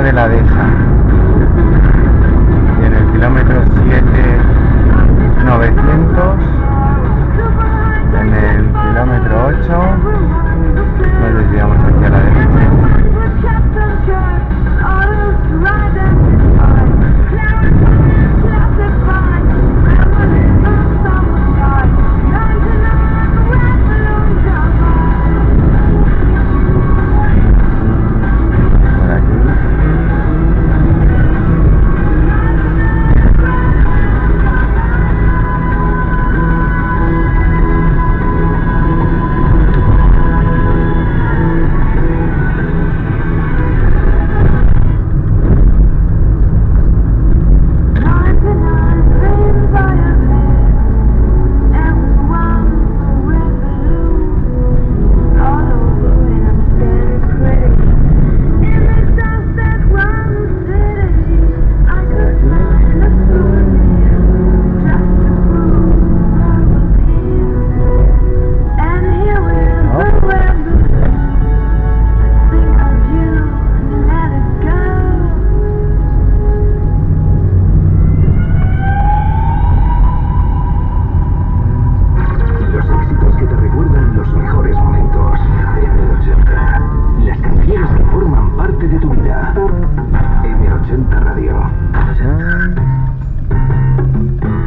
de la Dehesa. Y en el kilómetro 7,900, en el kilómetro 8, nos desviamos aquí a la derecha. M80 Radio.